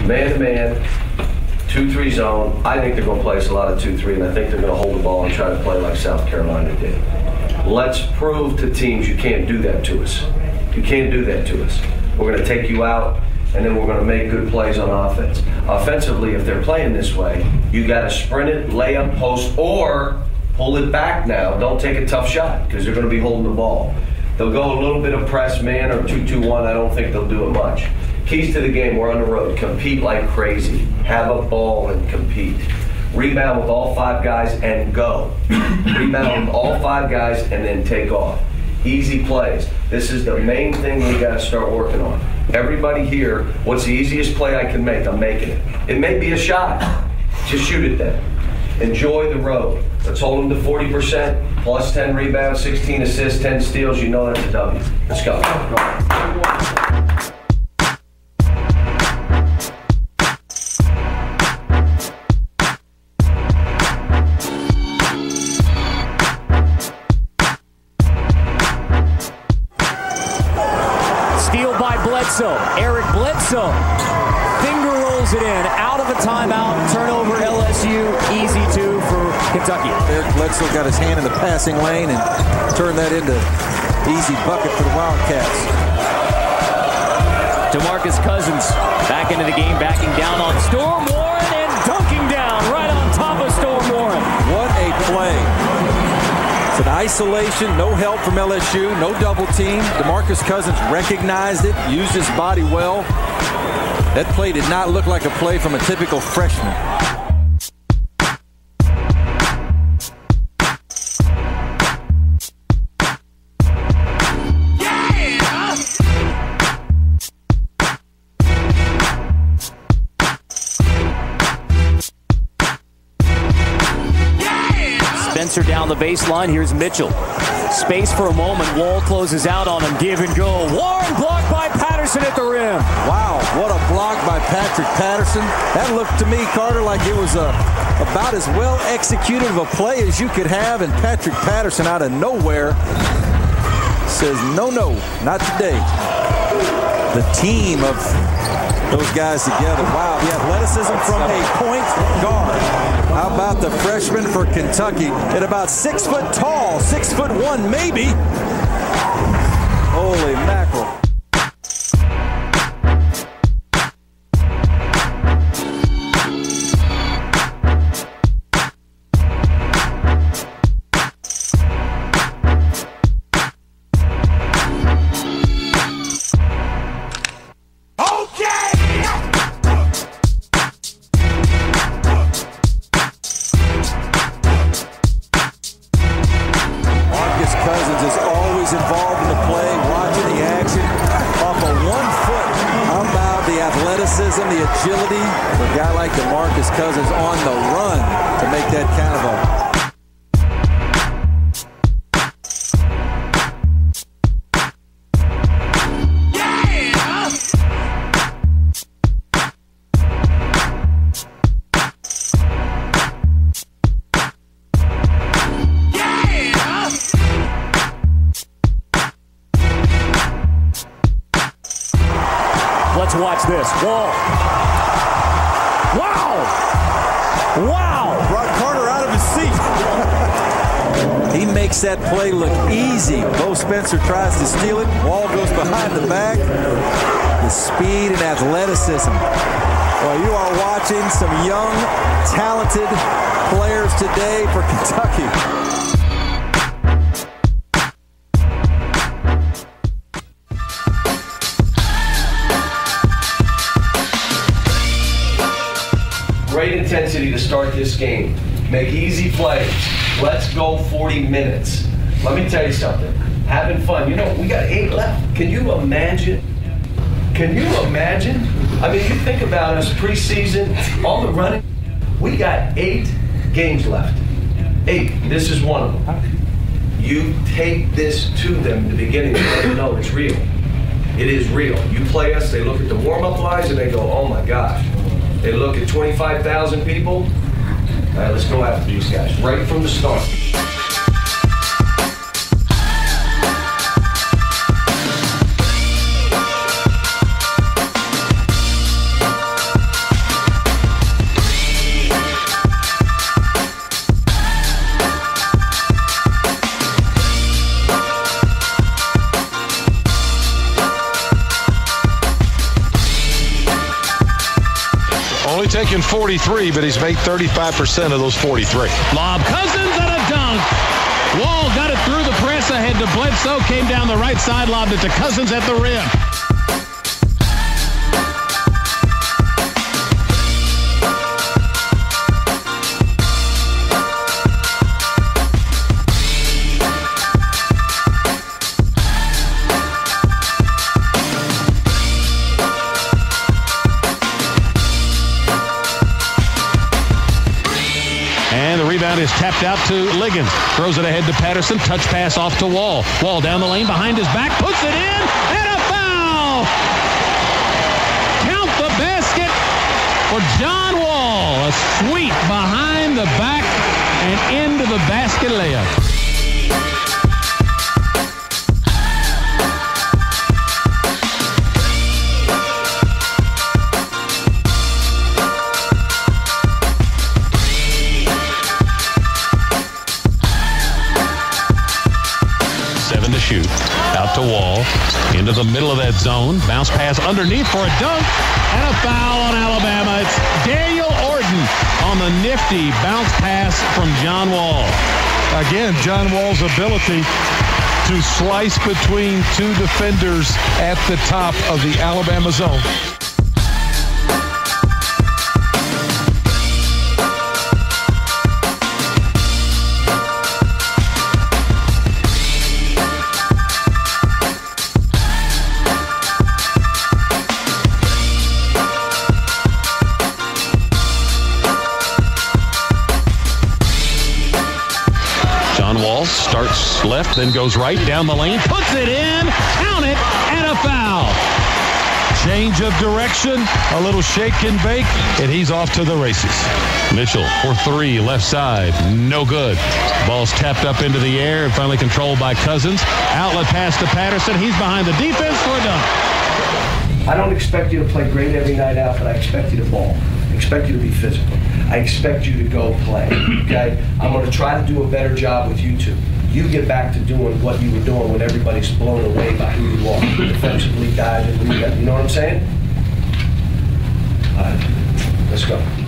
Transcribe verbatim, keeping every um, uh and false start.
man-to-man, two three zone. I think they're going to play us a lot of two three, and I think they're going to hold the ball and try to play like South Carolina did. Let's prove to teams you can't do that to us. You can't do that to us. We're going to take you out, and then we're going to make good plays on offense. Offensively, if they're playing this way, you got to sprint it, lay up, post, or pull it back now. Don't take a tough shot because they're going to be holding the ball. They'll go a little bit of press man or two two one. I don't think they'll do it much. Keys to the game, we're on the road. Compete like crazy. Have a ball and compete. Rebound with all five guys and go. Rebound with all five guys and then take off. Easy plays. This is the main thing we got to start working on. Everybody here, what's the easiest play I can make? I'm making it. It may be a shot. Just shoot it then. Enjoy the road. Let's hold them to forty percent, plus ten rebounds, sixteen assists, ten steals. You know that's a W. Let's go. Steal by Bledsoe. Eric Bledsoe. Finger rolls it in. Out of a timeout. Turnover L S U. Easy two for Kentucky. Eric Bledsoe got his hand in the passing lane and turned that into easy bucket for the Wildcats. DeMarcus Cousins back into the game, backing down on Storm Warren and dunking down right on top of Storm Warren. What a play. It's an isolation, no help from L S U, no double team. DeMarcus Cousins recognized it, used his body well. That play did not look like a play from a typical freshman. Spencer down the baseline. Here's Mitchell. Space for a moment. Wall closes out on him. Give and go. Warren blocked by Patterson at the rim. Wow, what a block by Patrick Patterson. That looked to me, Carter, like it was a, about as well executed of a play as you could have. And Patrick Patterson out of nowhere says, no, no, not today. The team of those guys together. Wow, the athleticism from a point guard. How about the freshman for Kentucky at about six foot tall, six foot one maybe. Holy mackerel. Cousins is always involved in the play, watching the action off of one foot. How about the athleticism, the agility for a guy like DeMarcus Cousins on the run to make that kind of a Let's watch this. Wall. Wow! Wow! Brought Carter out of his seat. He makes that play look easy. Bo Spencer tries to steal it. Wall goes behind the back. The speed and athleticism. Well, you are watching some young, talented players today for Kentucky. Great intensity to start this game. Make easy plays. Let's go forty minutes. Let me tell you something. Having fun. You know, we got eight left. Can you imagine? Can you imagine? I mean, you think about us preseason, all the running. We got eight games left. Eight. This is one of them. You take this to them at the beginning and let them know it's real. It is real. You play us, they look at the warm-up lines and they go, oh my gosh. They look at twenty-five thousand people. All right, let's go after these guys right from the start. Only taken forty-three, but he's made thirty-five percent of those forty-three. Lob, Cousins, and a dunk. Wall got it through the press ahead to Bledsoe. Came down the right side, lobbed it to Cousins at the rim. Is tapped out to Liggins. Throws it ahead to Patterson. Touch pass off to Wall. Wall down the lane behind his back. Puts it in. And a foul! Count the basket for John Wall. A sweep behind the back and into the basket layup. Shoot. Out to Wall. Into the middle of that zone. Bounce pass underneath for a dunk. And a foul on Alabama. It's Daniel Orton on the nifty bounce pass from John Wall. Again, John Wall's ability to slice between two defenders at the top of the Alabama zone. Starts left, then goes right down the lane, puts it in, count it, and a foul. Change of direction, a little shake and bake, and he's off to the races. Mitchell for three, left side, no good. Ball's tapped up into the air and finally controlled by Cousins. Outlet pass to Patterson. He's behind the defense for a dunk. I don't expect you to play great every night out, but I expect you to ball. I expect you to be physical. I expect you to go play, okay? I'm going to try to do a better job with you two. You get back to doing what you were doing when everybody's blown away by who you are. Defensively, guys, you know what I'm saying? All right, let's go.